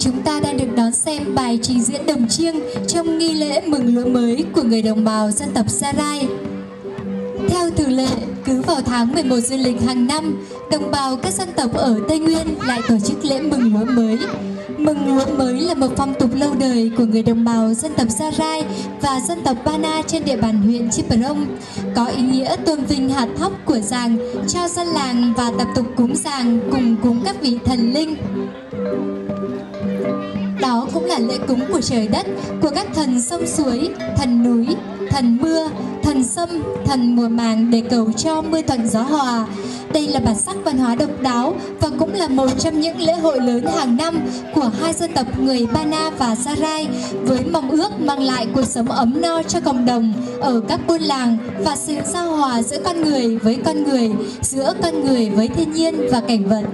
chúng ta đang được đón xem bài trình diễn đồng chiêng trong nghi lễ mừng lúa mới của người đồng bào dân tộc Sa Rai. Theo thường lệ, cứ vào tháng 11 dương lịch hàng năm, đồng bào các dân tộc ở Tây Nguyên lại tổ chức lễ mừng lúa mới. Mừng lúa mới là một phong tục lâu đời của người đồng bào dân tộc Sa Rai và dân tộc Ba Na trên địa bàn huyện Chư Prong, có ý nghĩa tôn vinh hạt thóc của giàng, cho dân làng và tập tục cúng giàng cùng cúng các vị thần linh. Đó cũng là lễ cúng của trời đất, của các thần sông suối, thần núi, thần mưa, thần sâm, thần mùa màng để cầu cho mưa thuận gió hòa. Đây là bản sắc văn hóa độc đáo và cũng là một trong những lễ hội lớn hàng năm của hai dân tộc người Ba Na và Sa Rai, với mong ước mang lại cuộc sống ấm no cho cộng đồng ở các buôn làng và sự giao hòa giữa con người với con người, giữa con người với thiên nhiên và cảnh vật.